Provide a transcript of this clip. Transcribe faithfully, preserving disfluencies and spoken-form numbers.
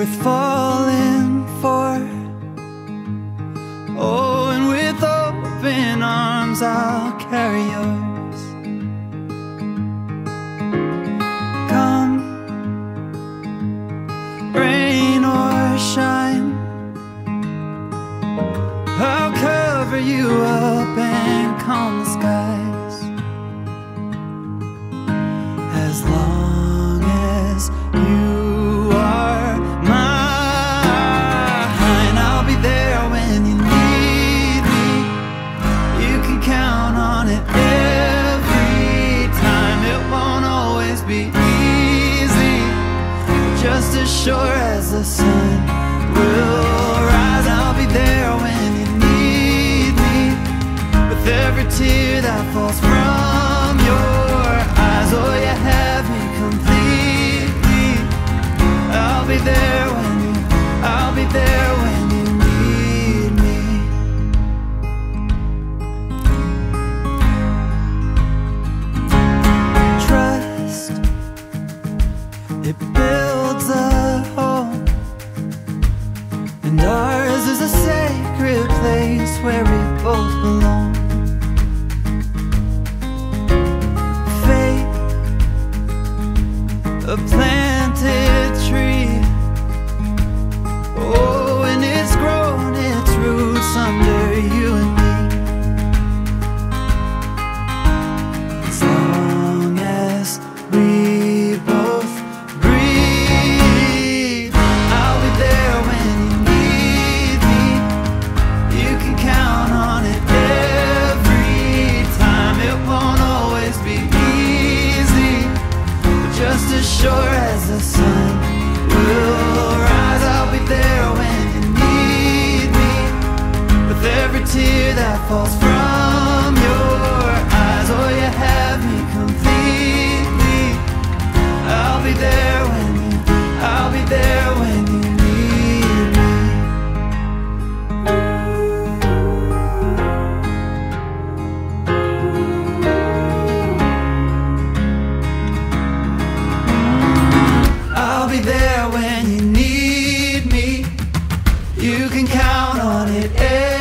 worth falling for. Oh, and with open arms I'll carry yours. Come, rain or shine, I'll cover you up and calm the skies. As long as you are mine, I'll be there when you need me. You can count on it every time. It won't always be easy, but just as sure as the sun will rise, I'll be there when you need me. With every tear that falls from your eyes, oh, you have me completely. I'll be there when you, I'll be there when you need me. Trust, it builds a home, and ours is a sacred place where we both belong. Faith, a planted tree, oh, and it's grown its roots under you and me. As long as we both breathe, I'll be there when you need me. You can count on it every time. It won't always be easy, but just as sure as the sun will rise, I'll be there when you need me. With every tear that falls from your eyes, oh, you have me completely. I'll be there when you, I'll be there when you need me. I'll be there when you need me. You can count on it.